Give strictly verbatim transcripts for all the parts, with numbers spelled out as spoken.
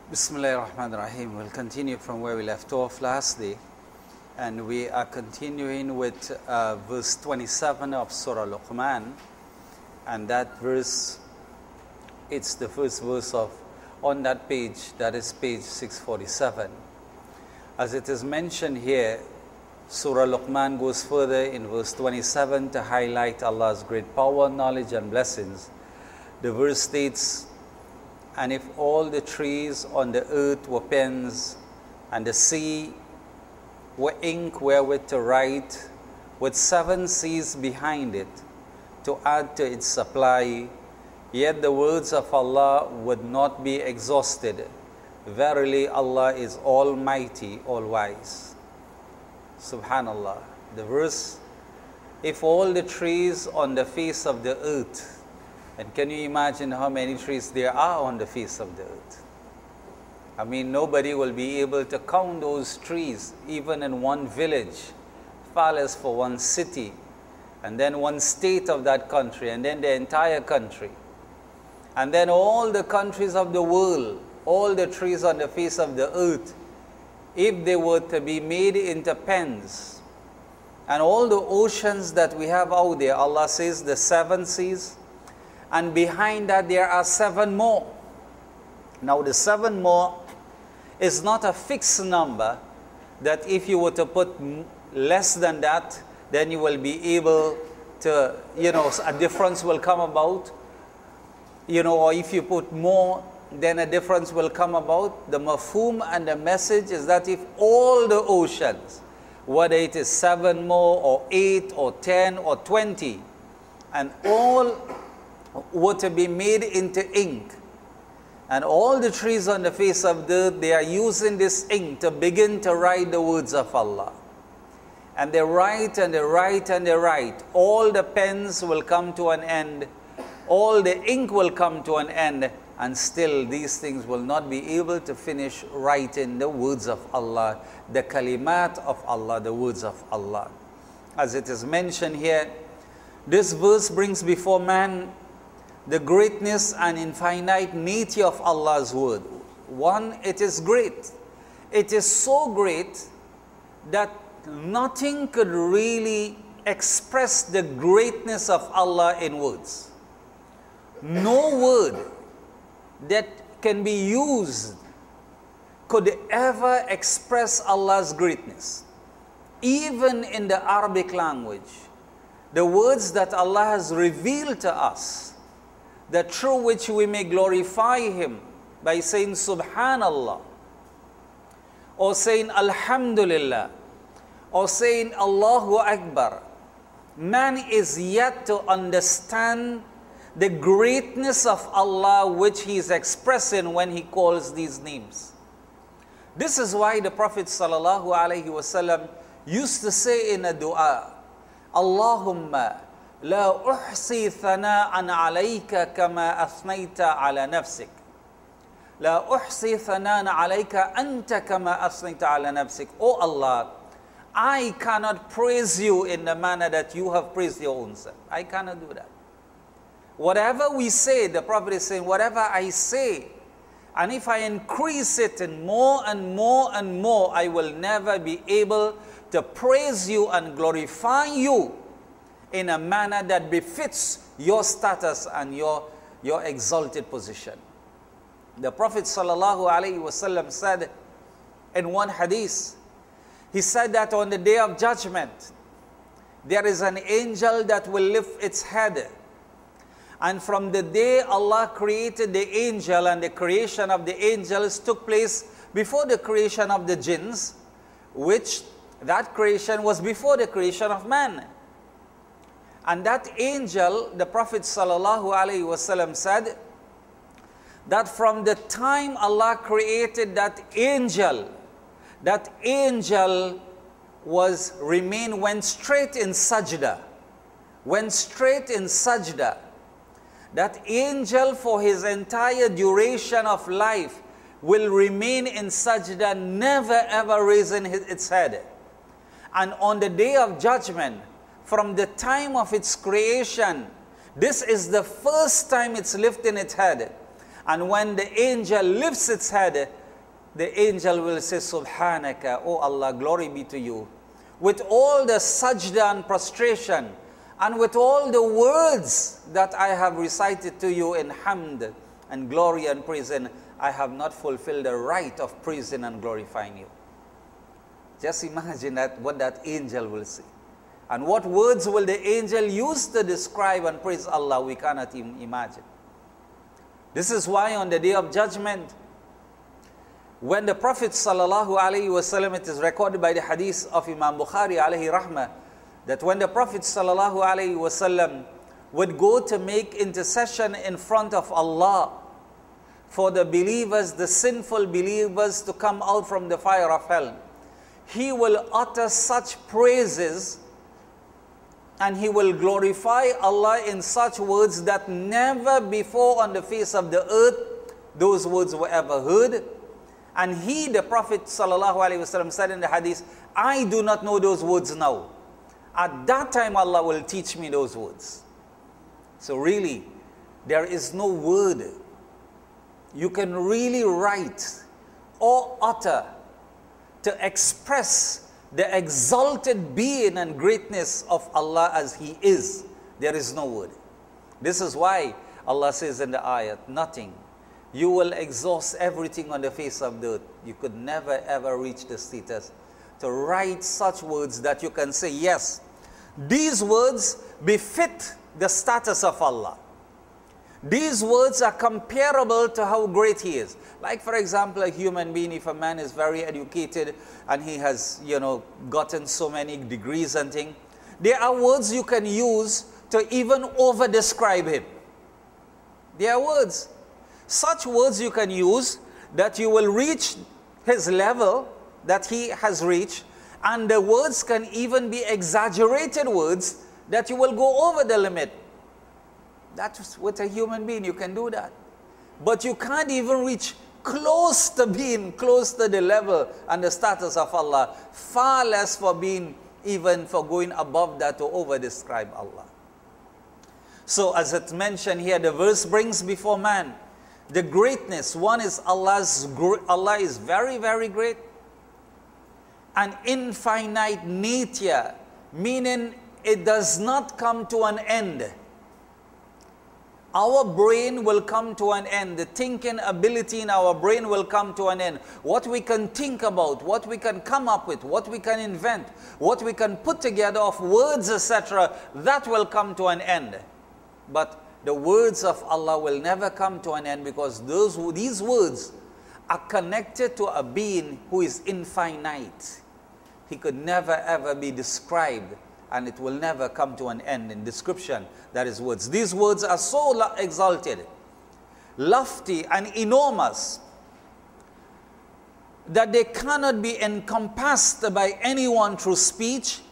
Bismillahirrahmanirrahim. We'll continue from where we left off last day, and we are continuing with uh, verse twenty-seven of Surah Luqman, and that verse, it's the first verse of on that page, that is page six forty-seven. As it is mentioned here, Surah Luqman goes further in verse twenty-seven to highlight Allah's great power, knowledge and blessings. The verse states, "And if all the trees on the earth were pens, and the sea were ink wherewith to write, with seven seas behind it, to add to its supply, yet the words of Allah would not be exhausted. Verily Allah is almighty, all-wise." Subhanallah. The verse, if all the trees on the face of the earth, and can you imagine how many trees there are on the face of the earth? I mean, nobody will be able to count those trees, even in one village, far less for one city, and then one state of that country, and then the entire country. And then all the countries of the world, all the trees on the face of the earth, if they were to be made into pens, and all the oceans that we have out there, Allah says the seven seas, and behind that there are seven more. Now the seven more is not a fixed number that if you were to put less than that, then you will be able to, you know, a difference will come about. You know, or if you put more, then a difference will come about. The mafhum and the message is that if all the oceans, whether it is seven more or eight or ten or twenty, and all were to be made into ink, and all the trees on the face of the earth, they are using this ink to begin to write the words of Allah. And they write and they write and they write. All the pens will come to an end. All the ink will come to an end. And still these things will not be able to finish writing the words of Allah, the kalimat of Allah, the words of Allah. As it is mentioned here, this verse brings before man the greatness and infinite nature of Allah's word. One, it is great. It is so great that nothing could really express the greatness of Allah in words. No word that can be used could ever express Allah's greatness. Even in the Arabic language, the words that Allah has revealed to us, that through which we may glorify Him by saying Subhanallah, or saying Alhamdulillah, or saying Allahu Akbar, man is yet to understand the greatness of Allah which he is expressing when he calls these names. This is why the Prophet sallallahu alaihi wasallam used to say in a dua, Allahumma la uhsi thana'an alayka kama athnayta ala nafsik. La uhsi thana'an alayka anta kama athnayta ala nafsik. Oh Allah, I cannot praise you in the manner that you have praised your own self. I cannot do that. Whatever we say, the Prophet is saying, whatever I say, and if I increase it in more and more and more, I will never be able to praise you and glorify you in a manner that befits your status and your, your exalted position. The Prophet sallallahu alaihi wasallam said in one hadith, he said that on the day of judgment, there is an angel that will lift its head. And from the day Allah created the angel, and the creation of the angels took place before the creation of the jinns, which that creation was before the creation of man. And that angel, the Prophet sallallahu alaihi wasallam said that from the time Allah created that angel, that angel was remain went straight in sajda, went straight in sajda. That angel for his entire duration of life will remain in sajda, never ever raising its head. And on the day of judgment, from the time of its creation, this is the first time it's lifting its head. And when the angel lifts its head, the angel will say, Subhanaka, O Allah, glory be to you. With all the sajda and prostration, and with all the words that I have recited to you in hamd and glory and praise, and I have not fulfilled the right of praising and glorifying you. Just imagine that, what that angel will say. And what words will the angel use to describe and praise Allah, we cannot even imagine. This is why on the Day of Judgment, when the Prophet sallallahu alaihi wasallam, it is recorded by the hadith of Imam Bukhari alayhi rahmah, that when the Prophet sallallahu alaihi wasallam would go to make intercession in front of Allah for the believers, the sinful believers, to come out from the fire of hell, he will utter such praises and he will glorify Allah in such words that never before on the face of the earth those words were ever heard. And he, the Prophet sallallahu alaihi wasallam, said in the hadith, I do not know those words now. At that time Allah will teach me those words. So really, there is no word you can really write or utter to express the exalted being and greatness of Allah as He is. There is no word. This is why Allah says in the ayat, nothing. You will exhaust everything on the face of the earth. You could never ever reach the status to write such words that you can say, yes, these words befit the status of Allah. These words are comparable to how great He is. Like, for example, a human being, if a man is very educated and he has, you know, gotten so many degrees and things, there are words you can use to even over-describe him. There are words. Such words you can use that you will reach his level that he has reached, and the words can even be exaggerated words that you will go over the limit. That's with a human being, you can do that. But you can't even reach close to being close to the level and the status of Allah, far less for being even for going above that to over-describe Allah. So as it mentioned here, the verse brings before man the greatness. One is Allah's, Allah is very, very great. An infinite nature, meaning it does not come to an end. Our brain will come to an end. The thinking ability in our brain will come to an end. What we can think about, what we can come up with, what we can invent, what we can put together of words, et cetera, that will come to an end. But the words of Allah will never come to an end, because those, these words are connected to a being who is infinite. He could never ever be described, and it will never come to an end in description. That is words. These words are so exalted, lofty and enormous that they cannot be encompassed by anyone through speech,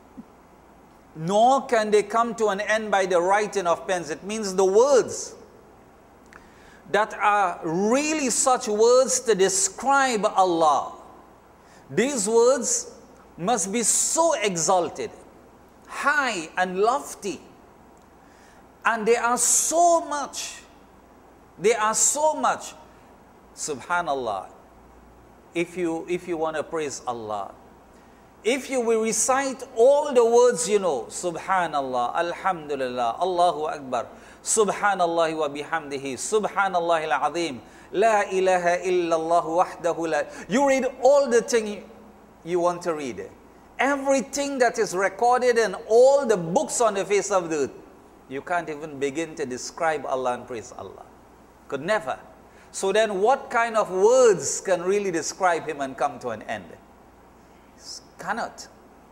nor can they come to an end by the writing of pens. It means the words that are really such words to describe Allah, these words must be so exalted, high and lofty, and they are so much, they are so much. Subhanallah, if you, if you want to praise Allah, if you will recite all the words you know, Subhanallah, Alhamdulillah, Allahu Akbar, Subhanallah wa bihamdihi, Subhanallah al-Azim, La ilaha illallah wahdahu la. You read all the thing you want to read. Everything that is recorded in all the books on the face of the earth. You can't even begin to describe Allah and praise Allah. Could never. So then what kind of words can really describe Him and come to an end? Cannot.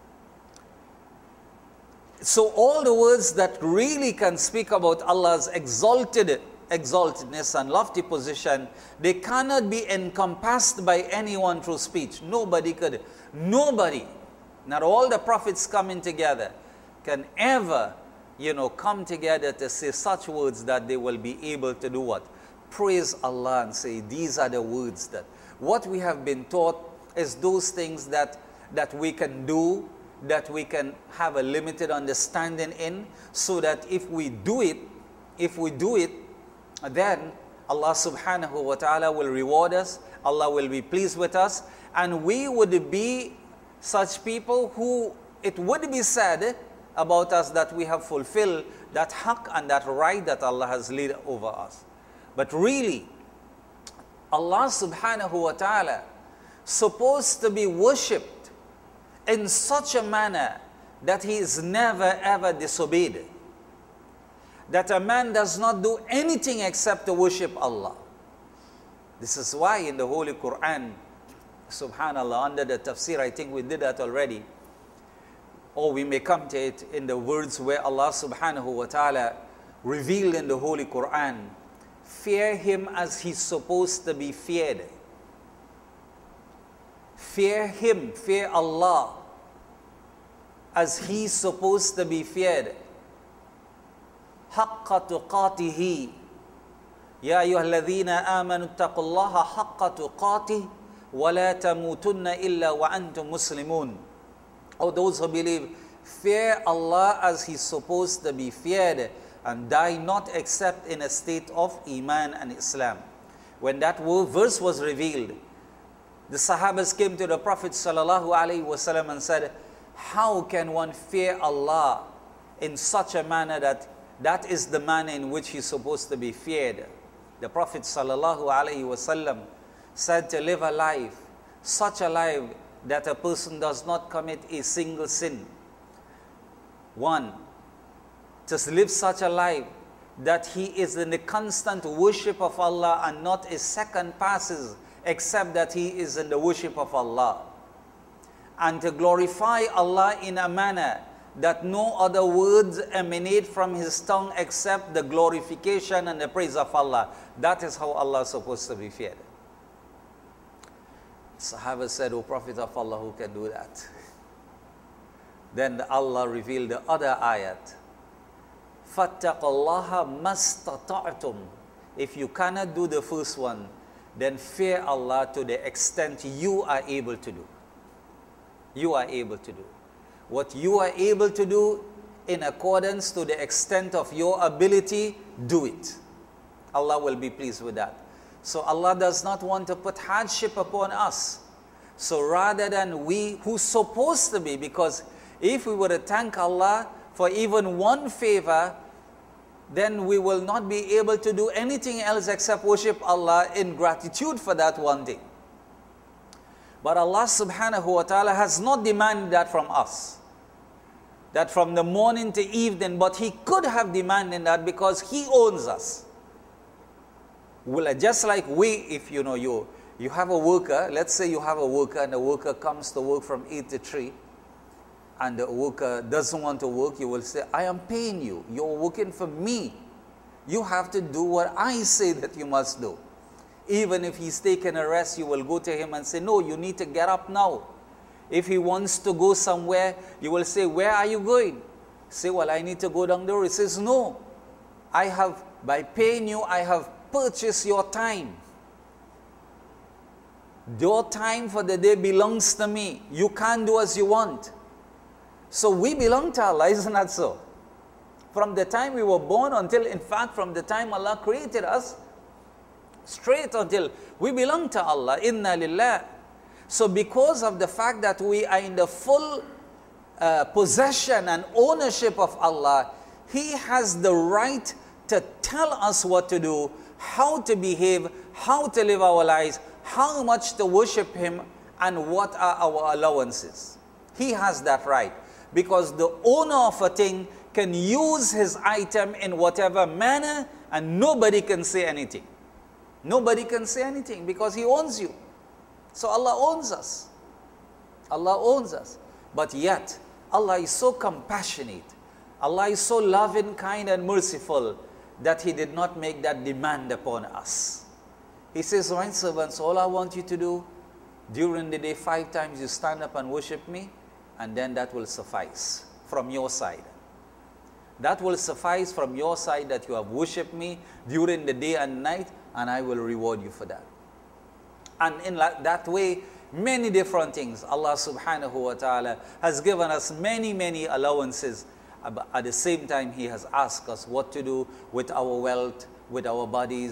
So all the words that really can speak about Allah's exalted, exaltedness and lofty position, they cannot be encompassed by anyone through speech. Nobody could. Nobody. Not all the prophets coming together can ever, you know, come together to say such words that they will be able to do what? Praise Allah and say, these are the words that, what we have been taught is those things that, that we can do, that we can have a limited understanding in, so that if we do it, if we do it, then Allah subhanahu wa ta'ala will reward us, Allah will be pleased with us, and we would be such people who it would be said about us that we have fulfilled that haqq and that right that Allah has laid over us. But really, Allah subhanahu wa ta'ala supposed to be worshipped in such a manner that he is never ever disobeyed. That a man does not do anything except to worship Allah. This is why in the Holy Quran, subhanallah, under the tafsir, I think we did that already, or we may come to it in the words where Allah subhanahu wa ta'ala revealed in the Holy Quran, fear him as he's supposed to be feared. Fear him, fear Allah, as he's supposed to be feared. حق تقاته يا أيها الذين آمنوا اتقوا الله حق تقاته ولا تموتن إلا وأنتم مسلمون. O those who believe, fear Allah as he's supposed to be feared, and die not except in a state of Iman and Islam. When that verse was revealed, the Sahabas came to the Prophet sallallahu alaihi wasallam and said, how can one fear Allah in such a manner that that is the manner in which he's supposed to be feared? The Prophet sallallahu alaihi wasallam said to live a life, such a life that a person does not commit a single sin. One, to live such a life that he is in the constant worship of Allah and not a second passes except that he is in the worship of Allah. And to glorify Allah in a manner that no other words emanate from his tongue except the glorification and the praise of Allah. That is how Allah is supposed to be feared. Sahaba said, O Prophet of Allah, who can do that? Then Allah revealed the other ayat. فَاتَّقَ اللَّهَ مَسْتَطَعْتُمْ. If you cannot do the first one, then fear Allah to the extent you are able to do. You are able to do. What you are able to do in accordance to the extent of your ability, do it. Allah will be pleased with that. So Allah does not want to put hardship upon us. So rather than we who's supposed to be, because if we were to thank Allah for even one favor, then we will not be able to do anything else except worship Allah in gratitude for that one thing. But Allah subhanahu wa ta'ala has not demanded that from us. That from the morning to evening, but He could have demanded that because He owns us. Well, just like we, if you know, you, you have a worker, let's say you have a worker and the worker comes to work from eight to three, and the worker doesn't want to work, you will say, I am paying you. You're working for me. You have to do what I say that you must do. Even if he's taking a rest, you will go to him and say, no, you need to get up now. If he wants to go somewhere, you will say, where are you going? Say, well, I need to go down the road. He says, no, I have, by paying you, I have purchased your time. Your time for the day belongs to me. You can't do as you want. So we belong to Allah, isn't that so? From the time we were born until, in fact, from the time Allah created us, straight until we belong to Allah, inna lillah. So because of the fact that we are in the full uh, possession and ownership of Allah, He has the right to tell us what to do, how to behave, how to live our lives, how much to worship Him, and what are our allowances. He has that right. Because the owner of a thing can use his item in whatever manner and nobody can say anything. Nobody can say anything because He owns you. So Allah owns us. Allah owns us. But yet, Allah is so compassionate. Allah is so loving, kind and merciful that He did not make that demand upon us. He says, my servants, all I want you to do during the day, five times you stand up and worship me, and then that will suffice from your side. That will suffice from your side that you have worshipped me during the day and night, and I will reward you for that. And in that way, many different things. Allah subhanahu wa ta'ala has given us many, many allowances. At the same time, He has asked us what to do with our wealth, with our bodies,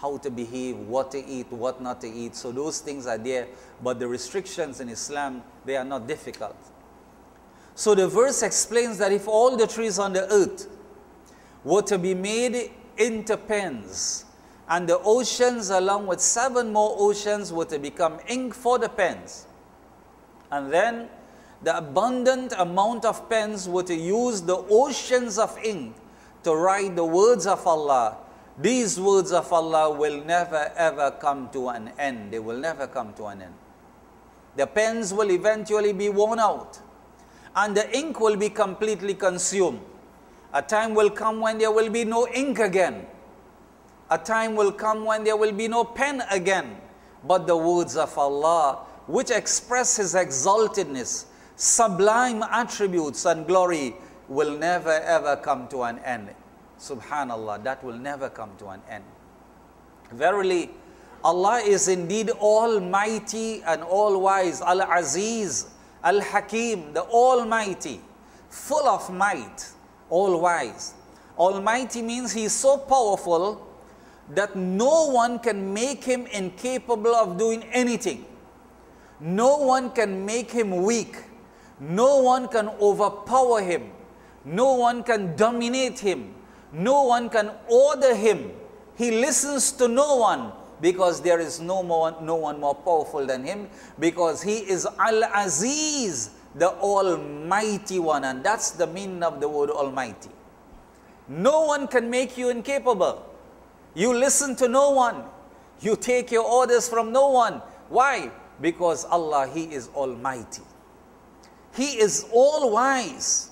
how to behave, what to eat, what not to eat. So those things are there, but the restrictions in Islam, they are not difficult. So the verse explains that if all the trees on the earth were to be made into pens, and the oceans along with seven more oceans were to become ink for the pens, and then the abundant amount of pens were to use the oceans of ink to write the words of Allah, these words of Allah will never ever come to an end. They will never come to an end. The pens will eventually be worn out, and the ink will be completely consumed. A time will come when there will be no ink again. A time will come when there will be no pen again. But the words of Allah, which express His exaltedness, sublime attributes and glory, will never ever come to an end. Subhanallah, that will never come to an end. Verily, Allah is indeed almighty and all-wise, Al-Aziz, Al-Hakim, the Almighty, full of might, all-wise. Almighty means He is so powerful that no one can make Him incapable of doing anything. No one can make Him weak. No one can overpower Him. No one can dominate Him. No one can order Him. He listens to no one, because there is no, more, no one more powerful than Him, because He is Al-Aziz, the Almighty One. And that's the meaning of the word Almighty. No one can make you incapable. You listen to no one. You take your orders from no one. Why? Because Allah, He is Almighty. He is all-wise.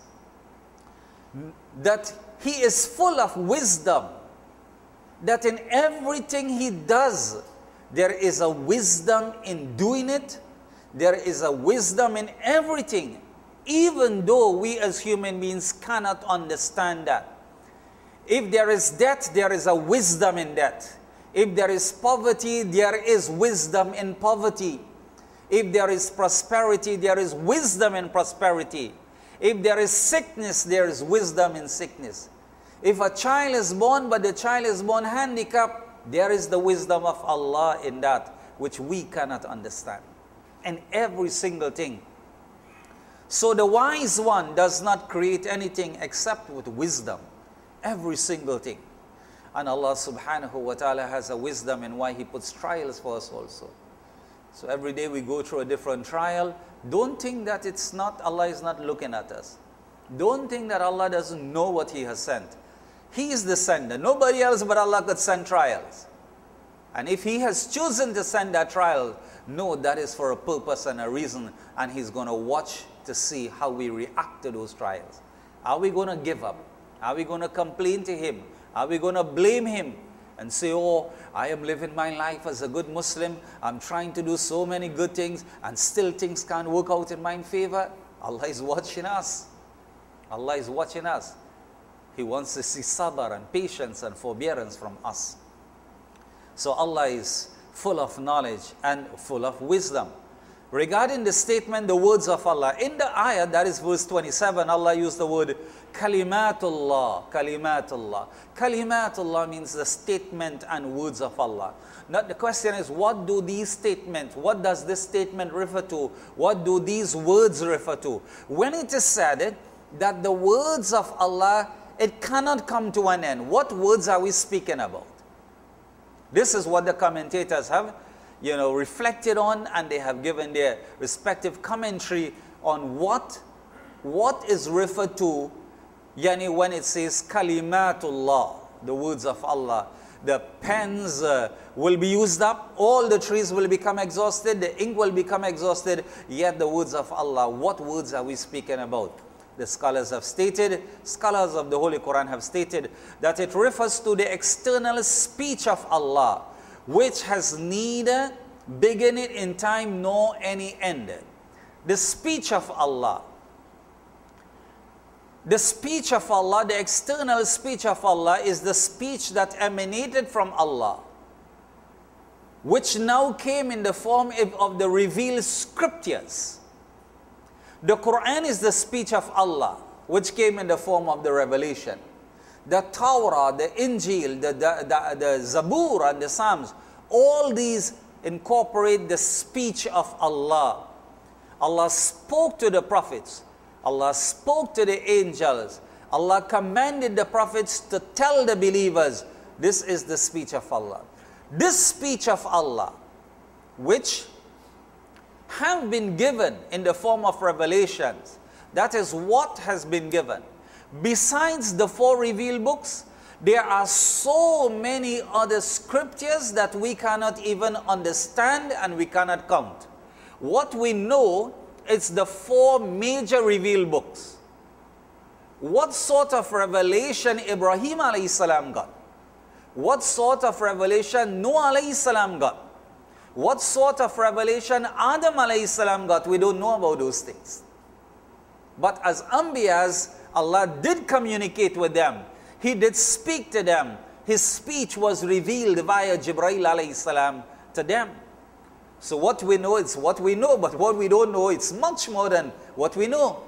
That He is full of wisdom. That in everything He does, there is a wisdom in doing it. There is a wisdom in everything, even though we as human beings cannot understand that. If there is death, there is a wisdom in death. If there is poverty, there is wisdom in poverty. If there is prosperity, there is wisdom in prosperity. If there is sickness, there is wisdom in sickness. If a child is born, but the child is born handicapped, there is the wisdom of Allah in that, which we cannot understand. And every single thing. So the wise one does not create anything except with wisdom. Every single thing. And Allah subhanahu wa ta'ala has a wisdom in why He puts trials for us also. So every day we go through a different trial. Don't think that it's not, Allah is not looking at us. Don't think that Allah doesn't know what He has sent. He is the sender. Nobody else but Allah could send trials. And if He has chosen to send that trial, know that is for a purpose and a reason. And He's going to watch to see how we react to those trials. Are we going to give up? Are we going to complain to Him? Are we going to blame Him and say, oh, I am living my life as a good Muslim. I'm trying to do so many good things and still things can't work out in my favor? Allah is watching us. Allah is watching us. He wants to see sabr and patience and forbearance from us. So Allah is full of knowledge and full of wisdom. Regarding the statement, the words of Allah, in the ayah, that is verse twenty-seven, Allah used the word Kalimatullah, Kalimatullah. Kalimatullah means the statement and words of Allah. Now the question is, what do these statements, what does this statement refer to? What do these words refer to? When it is said that the words of Allah, it cannot come to an end, what words are we speaking about? This is what the commentators have, you know, reflected on, and they have given their respective commentary on what, what is referred to, yani when it says Kalimatullah, the words of Allah. The pens uh, will be used up, all the trees will become exhausted, the ink will become exhausted, yet the words of Allah, what words are we speaking about? The scholars have stated, scholars of the Holy Quran have stated that it refers to the external speech of Allah, which has neither beginning in time nor any end. The speech of Allah. The speech of Allah, the external speech of Allah, is the speech that emanated from Allah, which now came in the form of the revealed scriptures. The Quran is the speech of Allah, which came in the form of the revelation. the Torah, the Injil, the, the, the, the Zabur and the Psalms, all these incorporate the speech of Allah. Allah spoke to the prophets. Allah spoke to the angels. Allah commanded the prophets to tell the believers, this is the speech of Allah. This speech of Allah, which have been given in the form of revelations, that is what has been given. Besides the four revealed books, there are so many other scriptures that we cannot even understand and we cannot count. What we know is the four major revealed books. What sort of revelation Ibrahim alayhi salam got? What sort of revelation Noah alayhi salam got? What sort of revelation Adam alayhi salam got? We don't know about those things. But as Anbiyas, Allah did communicate with them. He did speak to them. His speech was revealed via Jibreel alayhi salam to them. So what we know is what we know, but what we don't know, it's much more than what we know.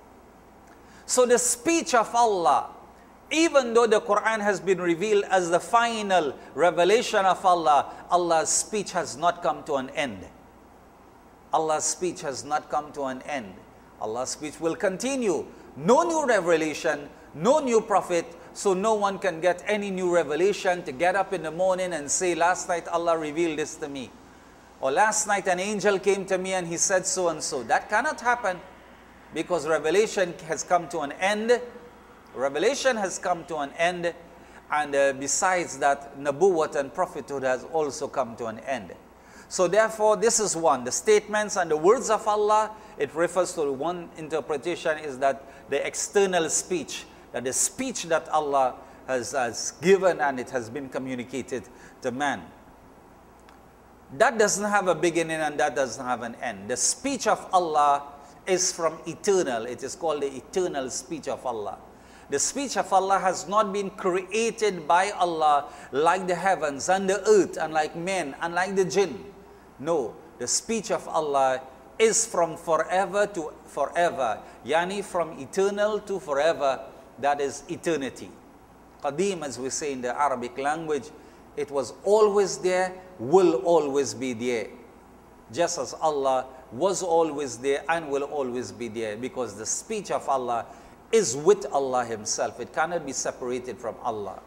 So the speech of Allah, even though the Quran has been revealed as the final revelation of Allah, Allah's speech has not come to an end. Allah's speech has not come to an end. Allah's speech will continue. No new revelation, no new prophet, so no one can get any new revelation to get up in the morning and say, last night Allah revealed this to me. Or last night an angel came to me and he said so and so. That cannot happen because revelation has come to an end. Revelation has come to an end. And uh, besides that, Nabuwwat and prophethood has also come to an end. So therefore, this is one. The statements and the words of Allah, it refers to one interpretation is that the external speech, that the speech that Allah has, has given and it has been communicated to man. That doesn't have a beginning and that doesn't have an end. The speech of Allah is from eternal. It is called the eternal speech of Allah. The speech of Allah has not been created by Allah like the heavens and the earth and like men and like the jinn. No, the speech of Allah is from forever to forever. Yani from eternal to forever. That is eternity. Qadim, as we say in the Arabic language, it was always there, will always be there. Just as Allah was always there and will always be there, because the speech of Allah is with Allah Himself. It cannot be separated from Allah.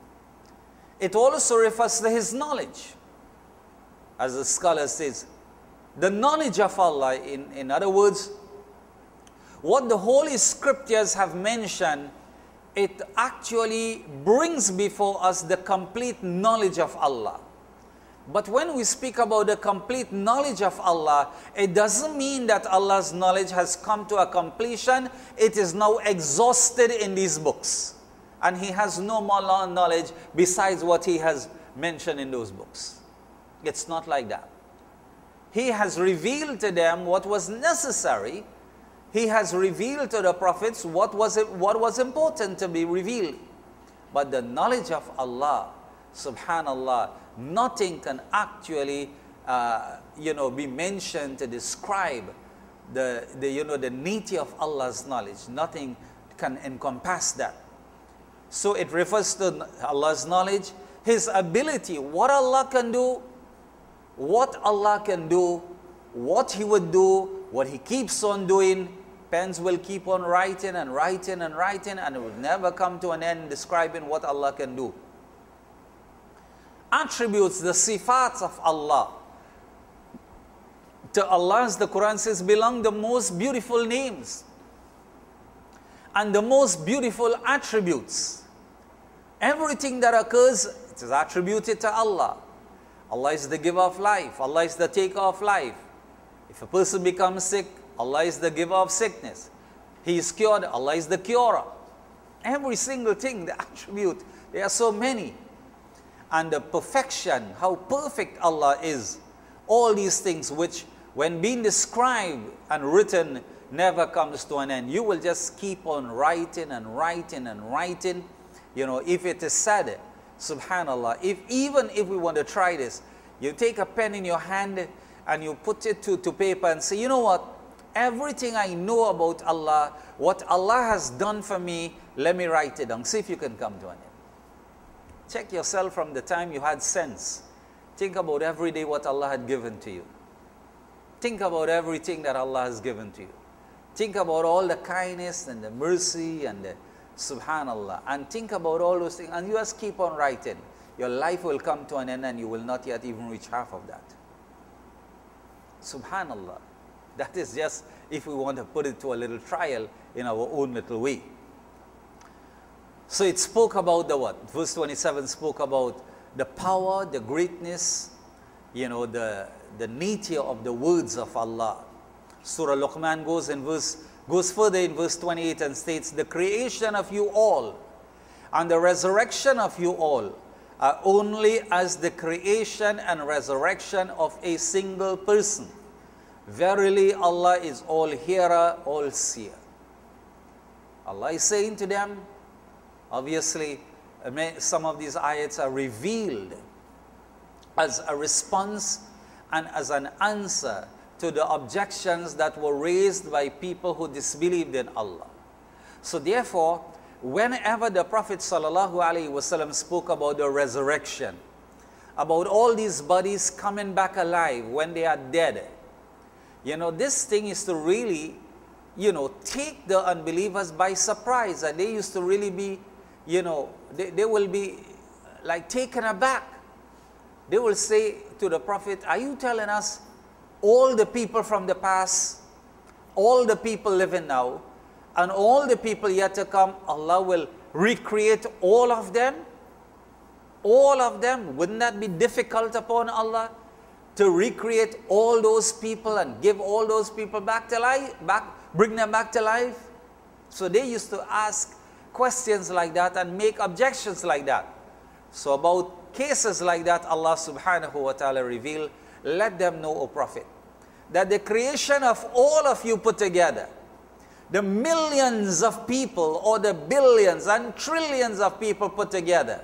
It also refers to His knowledge. As the scholar says, the knowledge of Allah, in, in other words, what the Holy Scriptures have mentioned, it actually brings before us the complete knowledge of Allah. But when we speak about the complete knowledge of Allah, it doesn't mean that Allah's knowledge has come to a completion. It is now exhausted in these books. And He has no more knowledge besides what He has mentioned in those books. It's not like that. He has revealed to them what was necessary. He has revealed to the prophets what was, it, what was important to be revealed. But the knowledge of Allah, subhanallah, nothing can actually, uh, you know, be mentioned to describe the, the, you know, the nature of Allah's knowledge. Nothing can encompass that. So it refers to Allah's knowledge, His ability, what Allah can do, what Allah can do, what He would do, what He keeps on doing. Pens will keep on writing and writing and writing, and it will never come to an end describing what Allah can do. Attributes, the sifats of Allah. To Allah, as the Quran says, belong the most beautiful names and the most beautiful attributes. Everything that occurs, it is attributed to Allah. Allah is the giver of life. Allah is the taker of life. If a person becomes sick, Allah is the giver of sickness. He is cured, Allah is the curer. Every single thing, the attribute, there are so many. And the perfection, how perfect Allah is. All these things which, when being described and written, never comes to an end. You will just keep on writing and writing and writing. You know, if it is said, subhanallah, if even if we want to try this, you take a pen in your hand and you put it to, to paper and say, you know what? everything I know about Allah, what Allah has done for me, let me write it down. See if you can come to an end. Check yourself from the time you had sense. Think about every day what Allah had given to you. Think about everything that Allah has given to you. Think about all the kindness and the mercy and the subhanallah. And think about all those things. And you just keep on writing. Your life will come to an end and you will not yet even reach half of that. Subhanallah. That is just if we want to put it to a little trial in our own little way. So it spoke about the what? Verse twenty-seven spoke about the power, the greatness, you know, the, the nature of the words of Allah. Surah Luqman goes in verse goes further in verse twenty-eight and states, the creation of you all and the resurrection of you all are only as the creation and resurrection of a single person. Verily Allah is all hearer, all seer. Allah is saying to them, obviously, some of these ayats are revealed as a response and as an answer to the objections that were raised by people who disbelieved in Allah. So therefore, whenever the Prophet ﷺ spoke about the resurrection, about all these bodies coming back alive when they are dead, you know, this thing is to really, you know, take the unbelievers by surprise. And they used to really be, you know, they, they will be like taken aback. They will say to the Prophet, are you telling us all the people from the past, all the people living now, and all the people yet to come, Allah will recreate all of them? All of them? Wouldn't that be difficult upon Allah to recreate all those people and give all those people back to life, back, bring them back to life? So they used to ask questions like that and make objections like that. So about cases like that, Allah subhanahu wa ta'ala revealed, let them know, O Prophet, that the creation of all of you put together, the millions of people or the billions and trillions of people put together,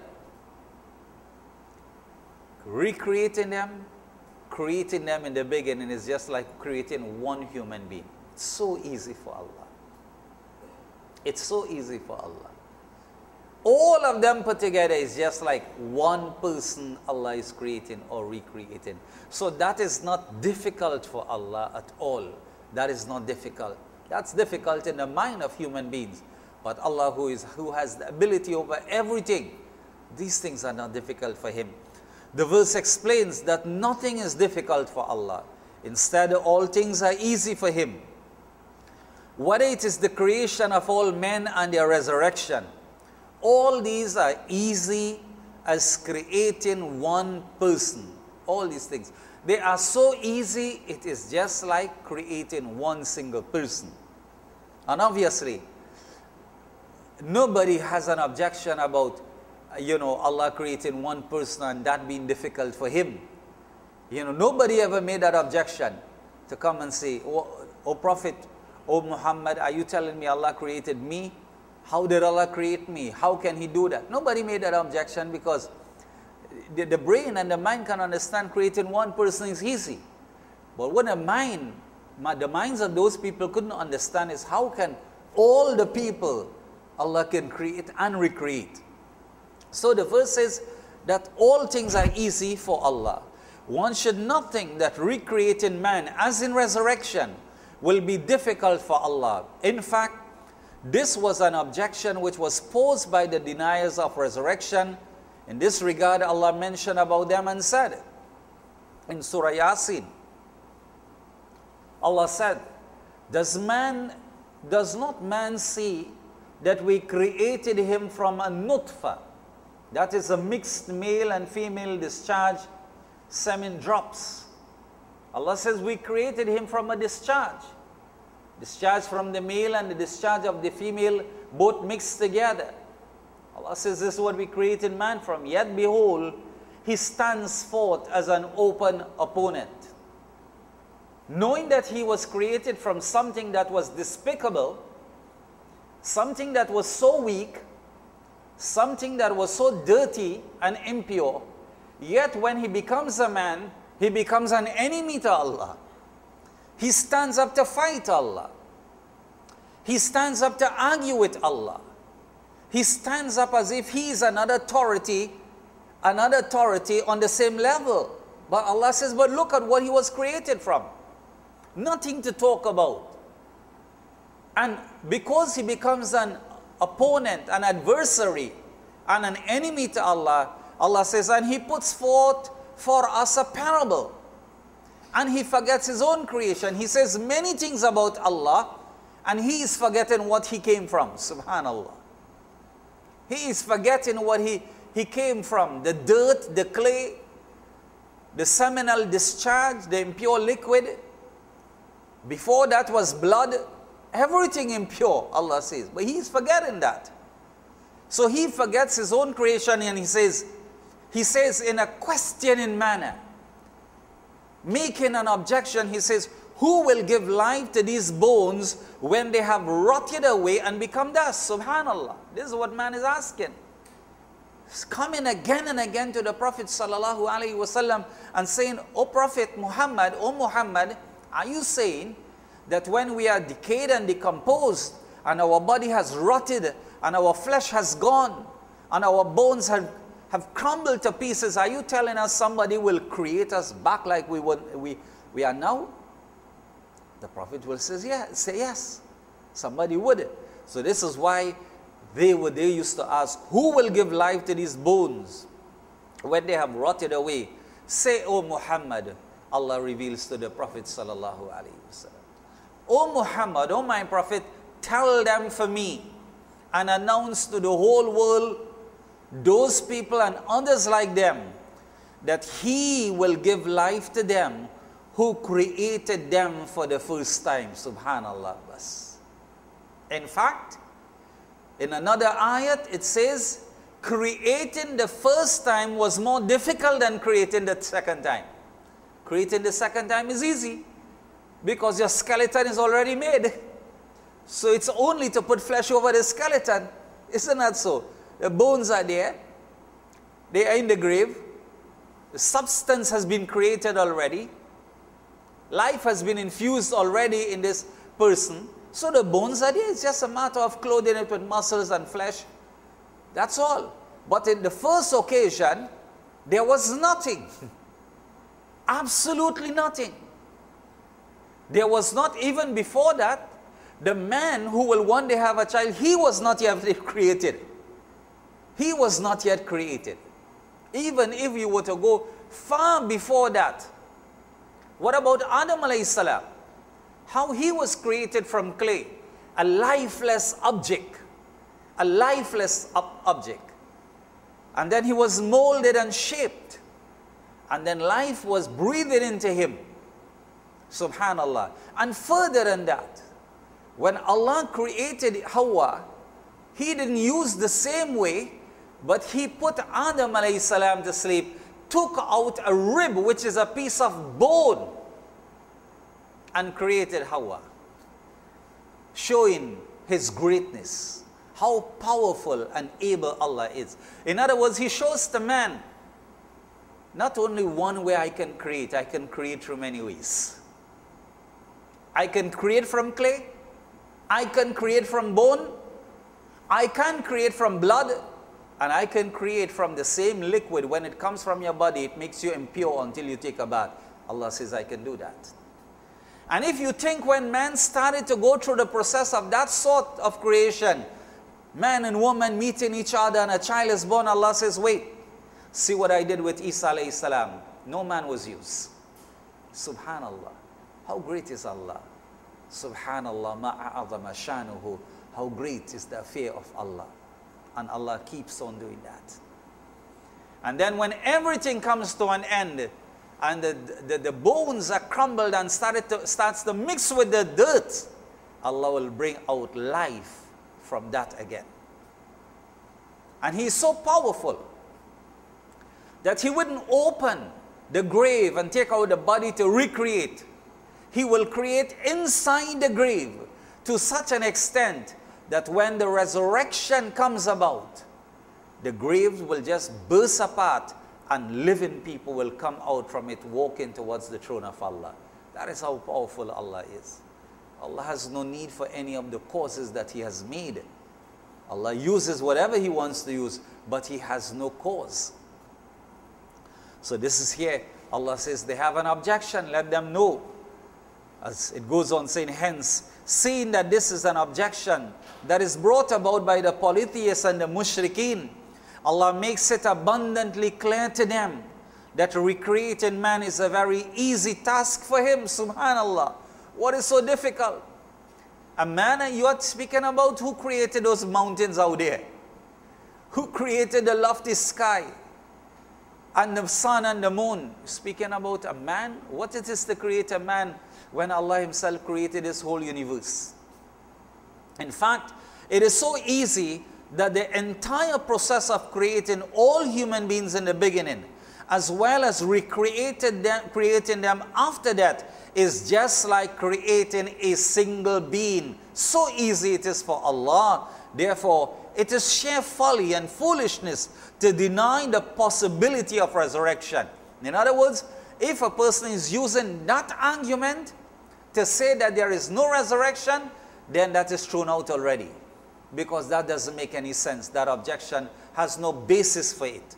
recreating them, creating them in the beginning is just like creating one human being. It's so easy for Allah. It's so easy for Allah. All of them put together is just like one person Allah is creating or recreating. So that is not difficult for Allah at all. That is not difficult. That's difficult in the mind of human beings. But Allah, who is who has the ability over everything, these things are not difficult for Him. The verse explains that nothing is difficult for Allah. Instead, all things are easy for Him. Whether it is the creation of all men and their resurrection, all these are easy as creating one person. All these things. They are so easy, it is just like creating one single person. And obviously, nobody has an objection about, you know, Allah creating one person and that being difficult for Him. You know, nobody ever made that objection to come and say, oh, oh Prophet, oh Muhammad, are you telling me Allah created me? How did Allah create me? How can He do that? Nobody made that objection because the, the brain and the mind can understand creating one person is easy. But what the mind, the minds of those people couldn't understand is how can all the people Allah can create and recreate. So the verse says that all things are easy for Allah. One should not think that recreating man, as in resurrection, will be difficult for Allah. In fact, this was an objection which was posed by the deniers of resurrection. In this regard, Allah mentioned about them and said, in Surah Yasin, Allah said, Does man, does not man see that we created him from a nutfa, that is a mixed male and female discharge, semen drops. Allah says we created him from a discharge. Discharge from the male and the discharge of the female, both mixed together. Allah says this is what we created man from. Yet behold, he stands forth as an open opponent. Knowing that he was created from something that was despicable, something that was so weak, something that was so dirty and impure, yet when he becomes a man, he becomes an enemy to Allah. He stands up to fight Allah. He stands up to argue with Allah. He stands up as if he is another authority, another authority on the same level. But Allah says, but look at what he was created from. Nothing to talk about. And because he becomes an opponent, an adversary, and an enemy to Allah, Allah says, and he puts forth for us a parable. And he forgets his own creation. He says many things about Allah, and he is forgetting what he came from. Subhanallah. He is forgetting what he, he came from. The dirt, the clay, the seminal discharge, the impure liquid. Before that was blood. Everything impure, Allah says. But he is forgetting that. So he forgets his own creation, and he says, he says in a questioning manner, making an objection, he says, who will give life to these bones when they have rotted away and become dust? Subhanallah. This is what man is asking. He's coming again and again to the Prophet sallallahu alaihi wasallam and saying, O Prophet Muhammad, O Muhammad, are you saying that when we are decayed and decomposed and our body has rotted and our flesh has gone and our bones have, have crumbled to pieces, are you telling us somebody will create us back like we, would, we, we are now? The Prophet will say, yeah, say yes. Somebody would. So this is why they, would, they used to ask, who will give life to these bones when they have rotted away? Say, O Muhammad, Allah reveals to the Prophet sallallahu alaihi wasallam. O Muhammad, O my Prophet, tell them for me and announce to the whole world, those people and others like them, that he will give life to them who created them for the first time. Subhanallah. Bas. In fact, in another ayat, it says, creating the first time was more difficult than creating the second time. Creating the second time is easy, because your skeleton is already made. So it's only to put flesh over the skeleton. Isn't that so? The bones are there. They are in the grave. The substance has been created already. Life has been infused already in this person. So the bones are there. It's just a matter of clothing it with muscles and flesh. That's all. But in the first occasion, there was nothing. Absolutely nothing. There was not even before that, the man who will one day have a child, he was not yet created. He was not yet created. Even if you were to go far before that, what about Adam alayhi salam? How he was created from clay, a lifeless object, a lifeless ob object. And then he was molded and shaped. And then life was breathed into him. Subhanallah. And further than that, when Allah created Hawa, he didn't use the same way, but he put Adam alayhi salam to sleep, took out a rib, which is a piece of bone, and created Hawa, showing his greatness, how powerful and able Allah is. In other words, he shows the man, not only one way I can create, I can create through many ways. I can create from clay, I can create from bone, I can create from blood, and I can create from the same liquid. When it comes from your body, it makes you impure until you take a bath. Allah says, I can do that. And if you think when man started to go through the process of that sort of creation, man and woman meeting each other and a child is born, Allah says, wait, see what I did with Isa alayhi salam. No man was used. Subhanallah. How great is Allah? Subhanallah, ma'a'adhama shanuhu. How great is the affair of Allah. And Allah keeps on doing that. And then when everything comes to an end, and the, the, the bones are crumbled and started to, starts to mix with the dirt, Allah will bring out life from that again. And He is so powerful that He wouldn't open the grave and take out the body to recreate. He will create inside the grave to such an extent that when the resurrection comes about, the graves will just burst apart and living people will come out from it walking towards the throne of Allah. That is how powerful Allah is. Allah has no need for any of the causes that He has made. Allah uses whatever He wants to use, but He has no cause. So this is here. Allah says they have an objection. Let them know. As it goes on saying, hence, seeing that this is an objection that is brought about by the polytheists and the mushrikeen, Allah makes it abundantly clear to them that recreating man is a very easy task for Him. Subhanallah. What is so difficult? A man, you are speaking about who created those mountains out there? Who created the lofty sky? And the sun and the moon? Speaking about a man? What it is to create a man when Allah Himself created this whole universe? In fact, it is so easy that the entire process of creating all human beings in the beginning, as well as recreated them, creating them after that, is just like creating a single being. So easy it is for Allah. Therefore, it is sheer folly and foolishness to deny the possibility of resurrection. In other words, if a person is using that argument to say that there is no resurrection, then that is thrown out already. Because that doesn't make any sense. That objection has no basis for it.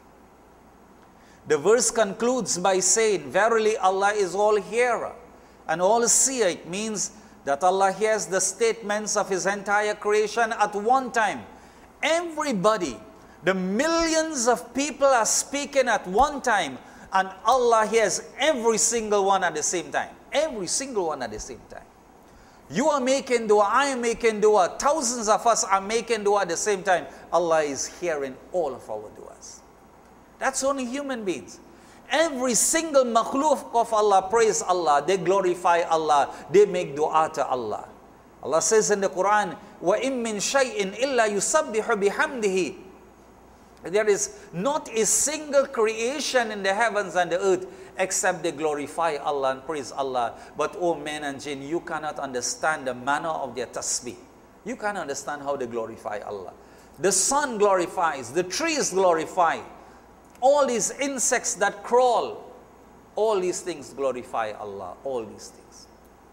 The verse concludes by saying, verily Allah is all hearer and all seer. It means that Allah hears the statements of His entire creation at one time. Everybody, the millions of people are speaking at one time, and Allah hears every single one at the same time. Every single one at the same time. You are making dua, I am making dua, thousands of us are making dua at the same time. Allah is hearing all of our duas. That's only human beings. Every single makhluk of Allah praise Allah, they glorify Allah, they make dua to Allah. Allah says in the Quran, وَإِن مِّن شَيْءٍ إِلَّا يُسَبِّحُ بِحَمْدِهِ. There is not a single creation in the heavens and the earth except they glorify Allah and praise Allah. But O men and jinn, you cannot understand the manner of their tasbih. You cannot understand how they glorify Allah. The sun glorifies, the trees glorify, all these insects that crawl, all these things glorify Allah, all these things.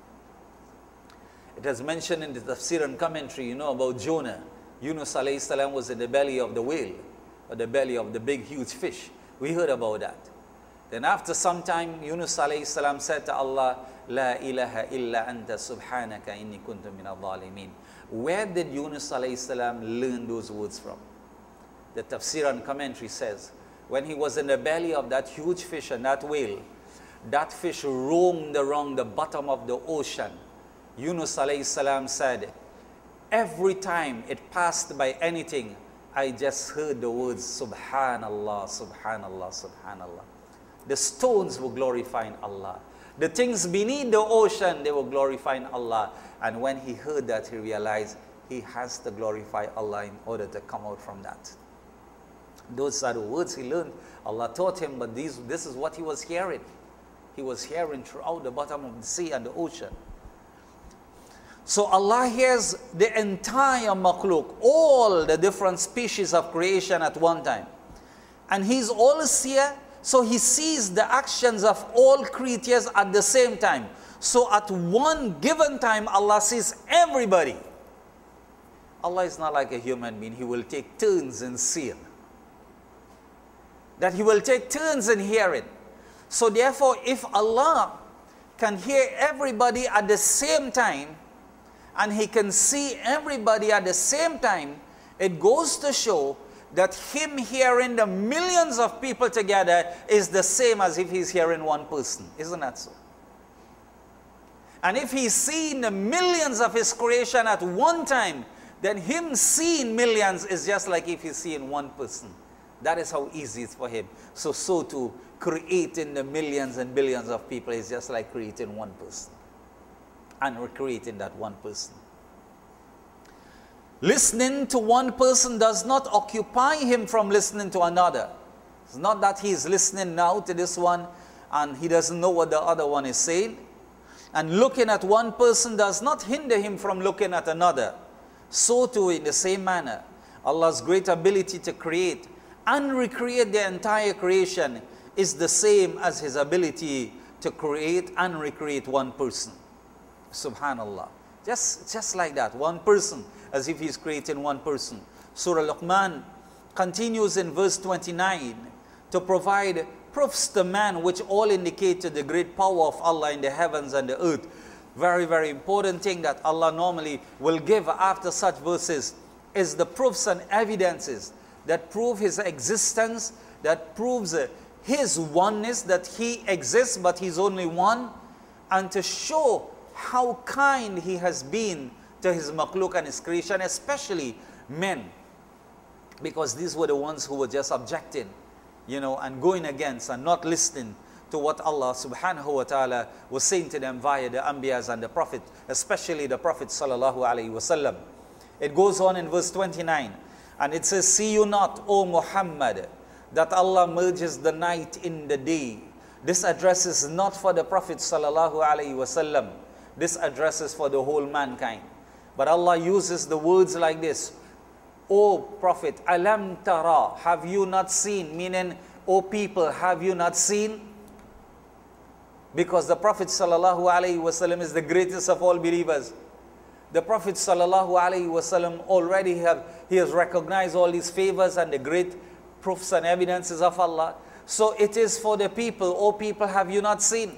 It has mentioned in the tafsir and commentary, you know about Jonah. Yunus alayhi salam was in the belly of the whale, or the belly of the big huge fish. We heard about that. Then after some time, Yunus alayhi salam said to Allah, La ilaha illa anta subhanaka inni kuntu min al-zalimin. Where did Yunus alayhi salam learn those words from? The tafsir and commentary says, when he was in the belly of that huge fish and that whale, that fish roamed around the bottom of the ocean. Yunus alayhi salam said, every time it passed by anything, I just heard the words, Subhanallah, Subhanallah, Subhanallah. The stones were glorifying Allah. The things beneath the ocean, they were glorifying Allah. And when he heard that, he realized he has to glorify Allah in order to come out from that. Those are the words he learned. Allah taught him, but these, this is what he was hearing. He was hearing throughout the bottom of the sea and the ocean. So Allah hears the entire makhluk, all the different species of creation at one time. And He's all seer, so He sees the actions of all creatures at the same time. So at one given time, Allah sees everybody. Allah is not like a human being. He will take turns in seeing. That He will take turns in hearing. So therefore, if Allah can hear everybody at the same time, and He can see everybody at the same time, it goes to show that Him hearing the millions of people together is the same as if He's hearing one person. Isn't that so? And if He's seeing the millions of His creation at one time, then Him seeing millions is just like if He's seeing one person. That is how easy it's for Him. So, so to creating the millions and billions of people is just like creating one person. And recreating that one person. Listening to one person does not occupy him from listening to another. It's not that he is listening now to this one and he doesn't know what the other one is saying. And looking at one person does not hinder him from looking at another. So too, in the same manner, Allah's great ability to create and recreate the entire creation is the same as His ability to create and recreate one person. Subhanallah. Just, just like that, one person, as if he's creating one person. Surah Luqman continues in verse twenty-nine to provide proofs to man which all indicate to the great power of Allah in the heavens and the earth. Very, very important thing that Allah normally will give after such verses is the proofs and evidences that prove His existence, that proves His oneness, that He exists but He's only one, and to show how kind He has been to His makhluk and His creation, especially men, because these were the ones who were just objecting, you know, and going against and not listening to what Allah subhanahu wa ta'ala was saying to them via the Anbiyas and the Prophet, especially the Prophet sallallahu alayhi wasallam. It goes on in verse twenty-nine, and it says, "See you not, O Muhammad, that Allah merges the night in the day." This address is not for the Prophet sallallahu alayhi wasallam. This address is for the whole mankind. But Allah uses the words like this: O Prophet, alam tara, have you not seen? Meaning, O people, have you not seen? Because the Prophet sallallahu alaihi wasallam is the greatest of all believers. The Prophet sallallahu alaihi wasallam already have, he has recognized all these favors and the great proofs and evidences of Allah. So it is for the people. O people, have you not seen?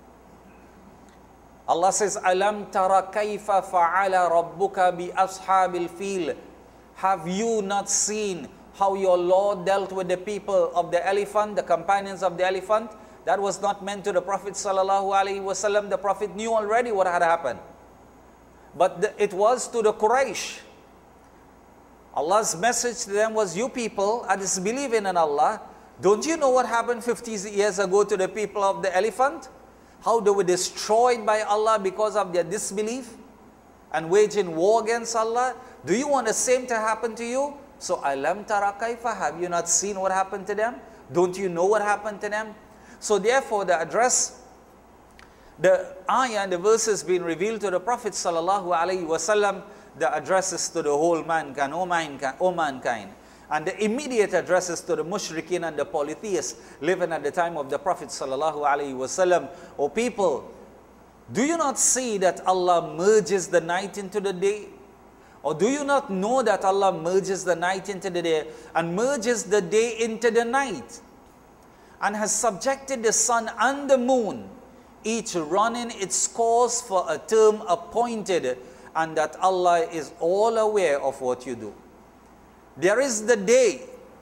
Allah says, alam tara kayfa fa'ala rabbuka bi ashabil fil. Have you not seen how your Lord dealt with the people of the elephant, the companions of the elephant? That was not meant to the Prophet sallallahu alaihi wasallam. The Prophet knew already what had happened. But the, it was to the Quraysh. Allah's message to them was, you people are disbelieving in Allah. Don't you know what happened fifty years ago to the people of the elephant? How they were destroyed by Allah because of their disbelief and waging war against Allah. Do you want the same to happen to you? So, alam tara kaifa, have you not seen what happened to them? Don't you know what happened to them? So therefore, the address, the ayah and the verses being revealed to the Prophet sallallahu alaihi wasallam, the addresses to the whole mankind, O mankind, O mankind. And the immediate addresses to the mushrikeen and the polytheists living at the time of the Prophet sallallahu alaihi wasallam. O people, do you not see that Allah merges the night into the day? Or do you not know that Allah merges the night into the day and merges the day into the night, and has subjected the sun and the moon, each running its course for a term appointed, and that Allah is all aware of what you do? There is the day,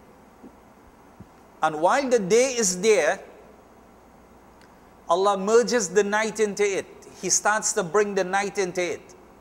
and while the day is there, Allah merges the night into it. He starts to bring the night into it.